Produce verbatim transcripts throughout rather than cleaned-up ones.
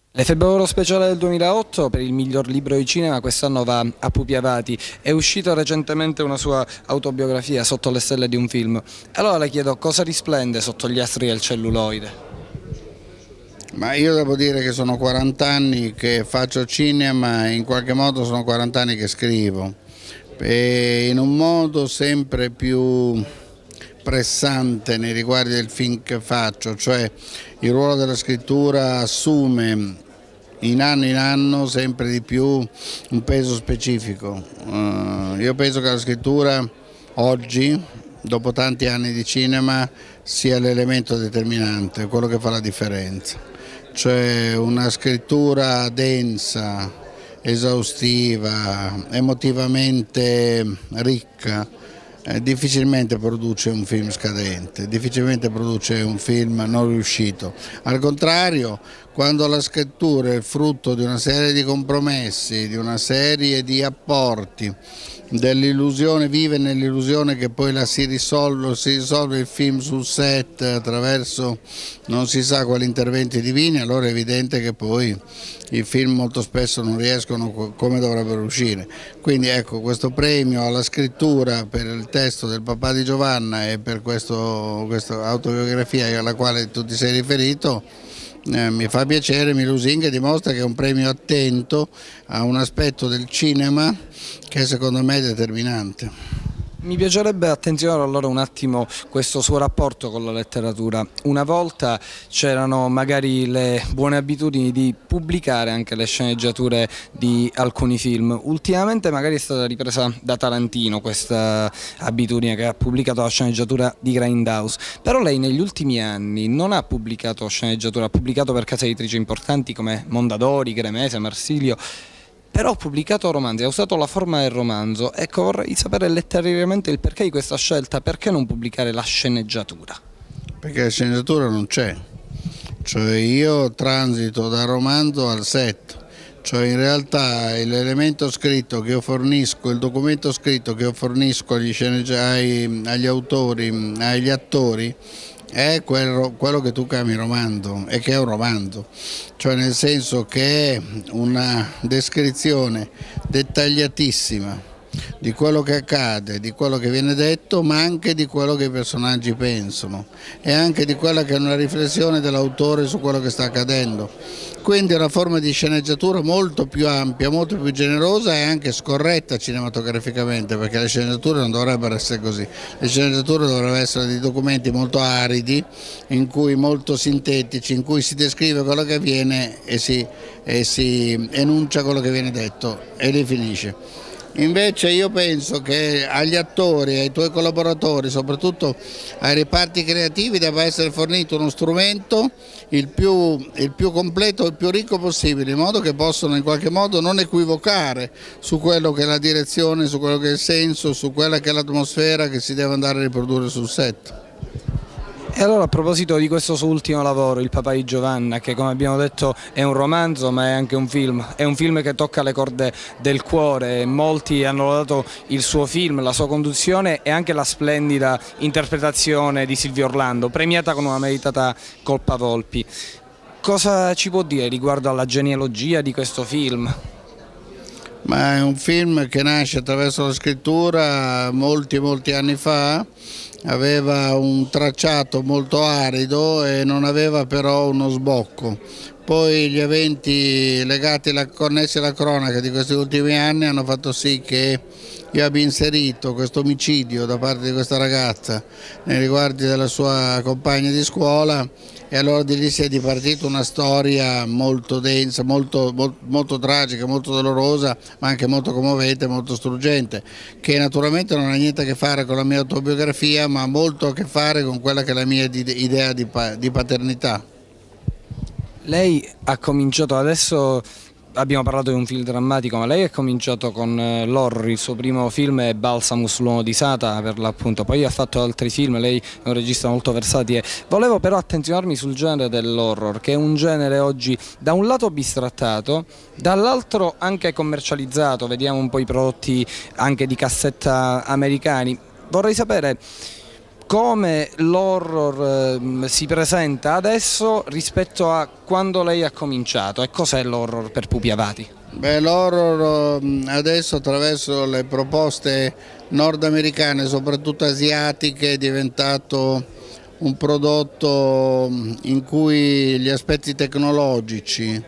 Le Febbre Oro speciale del duemilaotto per il miglior libro di cinema quest'anno va a Pupi Avati. È uscita recentemente una sua autobiografia, Sotto le stelle di un film. Allora le chiedo cosa risplende sotto gli astri del celluloide? Ma io devo dire che sono quaranta anni che faccio cinema e in qualche modo sono quaranta anni che scrivo. E in un modo sempre più pressante nei riguardi del film che faccio, cioè il ruolo della scrittura assume in anno in anno sempre di più un peso specifico. Uh, io penso che la scrittura oggi, dopo tanti anni di cinema, sia l'elemento determinante, quello che fa la differenza. Cioè una scrittura densa, esaustiva, emotivamente ricca, Eh, difficilmente produce un film scadente, difficilmente produce un film non riuscito. Al contrario, quando la scrittura è il frutto di una serie di compromessi, di una serie di apporti, dell'illusione, vive nell'illusione che poi la si risolve, si risolve il film sul set attraverso non si sa quali interventi divini, allora è evidente che poi i film molto spesso non riescono come dovrebbero uscire. Quindi ecco, questo premio alla scrittura per il testo del papà di Giovanna e per questo, questa autobiografia alla quale tu ti sei riferito, Eh, mi fa piacere, mi lusinga e dimostra che è un premio attento a un aspetto del cinema che secondo me è determinante. Mi piacerebbe attenzionare allora un attimo questo suo rapporto con la letteratura. Una volta c'erano magari le buone abitudini di pubblicare anche le sceneggiature di alcuni film. Ultimamente magari è stata ripresa da Tarantino questa abitudine, che ha pubblicato la sceneggiatura di Grindhouse. Però lei negli ultimi anni non ha pubblicato sceneggiature, ha pubblicato per case editrici importanti come Mondadori, Gremese, Marsilio. Però ha pubblicato romanzi, ha usato la forma del romanzo. Ecco, vorrei sapere letterariamente il perché di questa scelta, perché non pubblicare la sceneggiatura? Perché la sceneggiatura non c'è, cioè io transito dal romanzo al set, cioè in realtà l'elemento scritto che io fornisco, il documento scritto che io fornisco agli, ai, agli autori, agli attori, è quello, quello che tu chiami romanzo e che è un romanzo, cioè nel senso che è una descrizione dettagliatissima di quello che accade, di quello che viene detto, ma anche di quello che i personaggi pensano e anche di quella che è una riflessione dell'autore su quello che sta accadendo. Quindi è una forma di sceneggiatura molto più ampia, molto più generosa e anche scorretta cinematograficamente, perché le sceneggiature non dovrebbero essere così. Le sceneggiature dovrebbero essere dei documenti molto aridi, in cui molto sintetici, in cui si descrive quello che avviene e si, e si enuncia quello che viene detto e lì finisce. Invece io penso che agli attori, ai tuoi collaboratori, soprattutto ai reparti creativi, debba essere fornito uno strumento il più, il più completo, il più ricco possibile, in modo che possano in qualche modo non equivocare su quello che è la direzione, su quello che è il senso, su quella che è l'atmosfera che si deve andare a riprodurre sul set. E allora a proposito di questo suo ultimo lavoro, Il papà di Giovanna, che come abbiamo detto è un romanzo ma è anche un film, è un film che tocca le corde del cuore, molti hanno lodato il suo film, la sua conduzione e anche la splendida interpretazione di Silvio Orlando, premiata con una meritata Colpa Volpi. Cosa ci può dire riguardo alla genealogia di questo film? Ma è un film che nasce attraverso la scrittura molti molti anni fa, aveva un tracciato molto arido e non aveva però uno sbocco. Poi gli eventi legati alla, connessi alla cronaca di questi ultimi anni hanno fatto sì che io abbia inserito questo omicidio da parte di questa ragazza nei riguardi della sua compagna di scuola e allora di lì si è dipartita una storia molto densa, molto, molto, molto tragica, molto dolorosa, ma anche molto commovente, molto struggente, che naturalmente non ha niente a che fare con la mia autobiografia, ma molto a che fare con quella che è la mia idea di, di paternità. Lei ha cominciato adesso, abbiamo parlato di un film drammatico, ma lei ha cominciato con l'horror, il suo primo film è Balsamus, l'uomo di Sata per l'appunto, poi ha fatto altri film, lei è un regista molto versatile. Volevo però attenzionarmi sul genere dell'horror, che è un genere oggi da un lato bistrattato, dall'altro anche commercializzato, vediamo un po' i prodotti anche di cassetta americani. Vorrei sapere come l'horror eh, si presenta adesso rispetto a quando lei ha cominciato, e cos'è l'horror per Pupi Avati? Beh, l'horror adesso attraverso le proposte nordamericane, soprattutto asiatiche, è diventato un prodotto in cui gli aspetti tecnologici,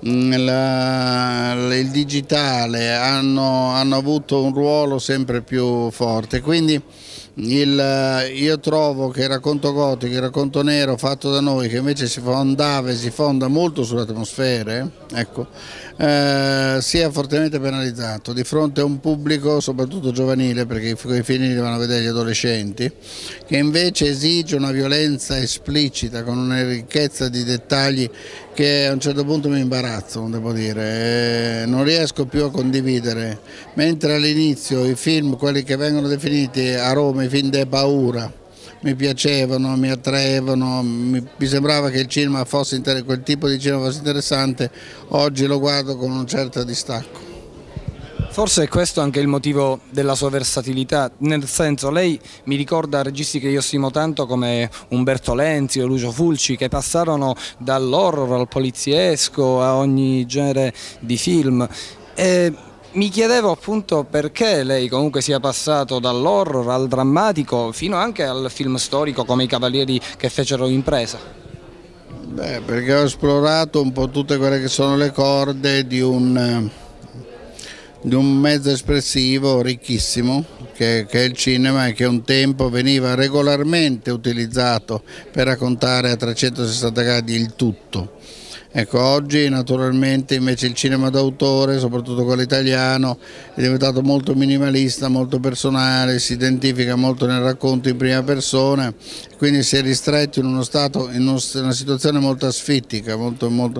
la, il digitale hanno, hanno avuto un ruolo sempre più forte. Quindi il, io trovo che il racconto gotico, il racconto nero fatto da noi, che invece si fondava e si fonda molto sulle atmosfere, ecco, eh, sia fortemente penalizzato di fronte a un pubblico soprattutto giovanile, perché i film li vanno a vedere gli adolescenti, che invece esige una violenza esplicita con una ricchezza di dettagli che a un certo punto mi imbarazzo, devo dire, non riesco più a condividere, mentre all'inizio i film, quelli che vengono definiti a Roma i film de paura, mi piacevano, mi attraevano, mi, mi sembrava che il cinema fosse quel tipo di cinema fosse interessante, oggi lo guardo con un certo distacco. Forse è questo anche il motivo della sua versatilità, nel senso, lei mi ricorda registi che io stimo tanto come Umberto Lenzi o Lucio Fulci, che passarono dall'horror al poliziesco a ogni genere di film. E mi chiedevo appunto perché lei comunque sia passato dall'horror al drammatico fino anche al film storico come I Cavalieri che fecero impresa. Beh, perché ho esplorato un po' tutte quelle che sono le corde di un... di un mezzo espressivo ricchissimo che, che è il cinema, e che un tempo veniva regolarmente utilizzato per raccontare a trecentosessanta gradi il tutto. Ecco, oggi naturalmente invece il cinema d'autore, soprattutto quello italiano, è diventato molto minimalista, molto personale, si identifica molto nel racconto in prima persona, quindi si è ristretto in uno stato, in una situazione molto asfittica, molto, molto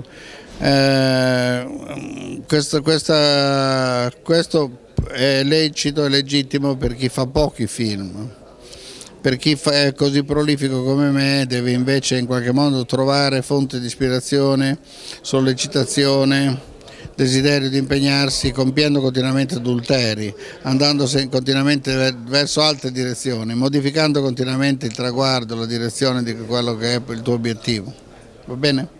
Eh, questo, questa, questo è lecito e legittimo per chi fa pochi film. Per chi fa, è così prolifico come me, deve invece in qualche modo trovare fonte di ispirazione, sollecitazione, desiderio di impegnarsi, compiendo continuamente adulteri, andando continuamente verso altre direzioni, modificando continuamente il traguardo, la direzione di quello che è il tuo obiettivo. Va bene?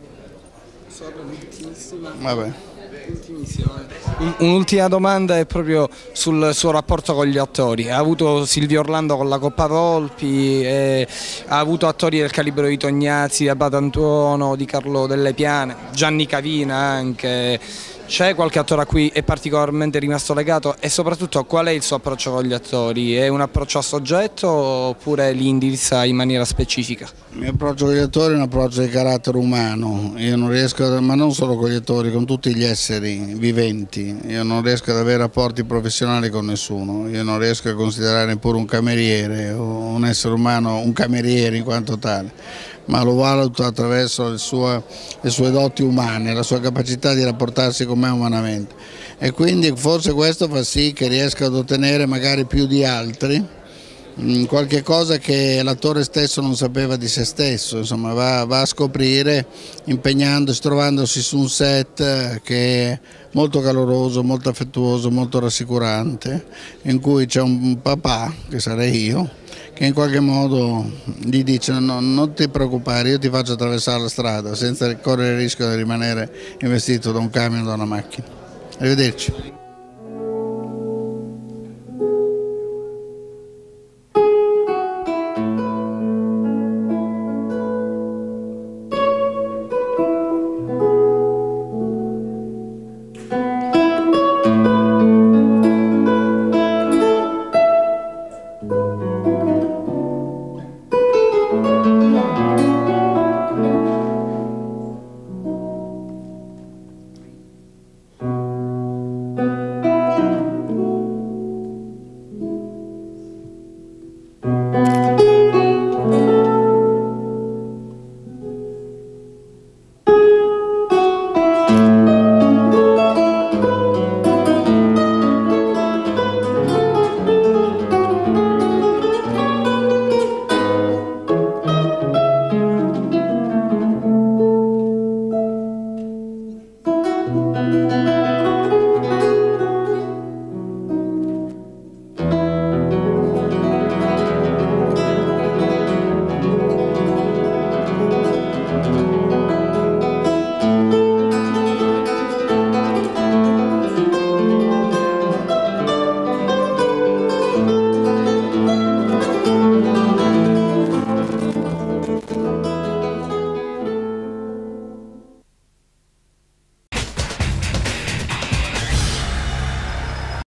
Vabbè. Un'ultima domanda è proprio sul suo rapporto con gli attori. Ha avuto Silvio Orlando con la Coppa Volpi, e ha avuto attori del calibro di Tognazzi, di Abatantuono, di Carlo Delle Piane, Gianni Cavina anche. C'è qualche attore a cui è particolarmente rimasto legato, e soprattutto qual è il suo approccio con gli attori? È un approccio a soggetto oppure li indirizza in maniera specifica? Il mio approccio con gli attori è un approccio di carattere umano, io non riesco, ma non solo con gli attori, con tutti gli esseri viventi, io non riesco ad avere rapporti professionali con nessuno, io non riesco a considerare neppure un cameriere o un essere umano un cameriere in quanto tale, ma lo valuto attraverso le sue, le sue doti umane, la sua capacità di rapportarsi con me umanamente, e quindi forse questo fa sì che riesca ad ottenere magari più di altri qualche cosa che l'attore stesso non sapeva di se stesso, insomma va, va a scoprire impegnandosi, trovandosi su un set che è molto caloroso, molto affettuoso, molto rassicurante, in cui c'è un papà, che sarei io, che in qualche modo gli dice no, non ti preoccupare, io ti faccio attraversare la strada senza correre il rischio di rimanere investito da un camion o da una macchina. Arrivederci.